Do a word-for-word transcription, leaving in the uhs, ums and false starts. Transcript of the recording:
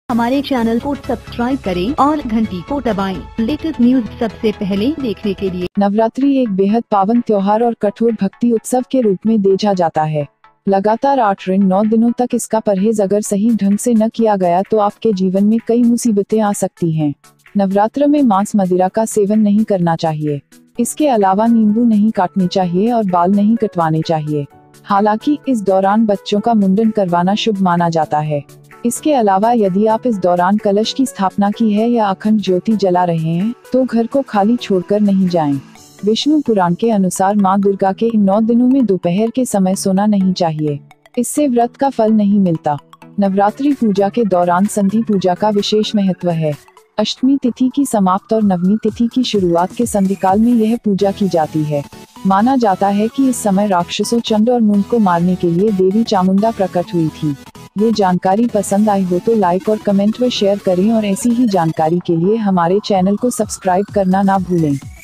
हमारे चैनल को सब्सक्राइब करें और घंटी को दबाएं। लेटेस्ट न्यूज सबसे पहले देखने के लिए। नवरात्रि एक बेहद पावन त्योहार और कठोर भक्ति उत्सव के रूप में देखा जाता है। लगातार आठ ऋण नौ दिनों तक इसका परहेज अगर सही ढंग से न किया गया तो आपके जीवन में कई मुसीबतें आ सकती हैं। नवरात्र में मांस मदिरा का सेवन नहीं करना चाहिए। इसके अलावा नींबू नहीं काटनी चाहिए और बाल नहीं कटवाने चाहिए। हालांकि इस दौरान बच्चों का मुंडन करवाना शुभ माना जाता है। इसके अलावा यदि आप इस दौरान कलश की स्थापना की है या अखंड ज्योति जला रहे हैं तो घर को खाली छोड़कर नहीं जाएं। विष्णु पुराण के अनुसार मां दुर्गा के इन नौ दिनों में दोपहर के समय सोना नहीं चाहिए। इससे व्रत का फल नहीं मिलता। नवरात्रि पूजा के दौरान संधि पूजा का विशेष महत्व है। अष्टमी तिथि की समाप्त और नवमी तिथि की शुरुआत के संधिकाल में यह पूजा की जाती है। माना जाता है कि इस समय राक्षसों चंड और मुंड को मारने के लिए देवी चामुंडा प्रकट हुई थी। ये जानकारी पसंद आई हो तो लाइक और कमेंट में शेयर करें और ऐसी ही जानकारी के लिए हमारे चैनल को सब्सक्राइब करना ना भूलें।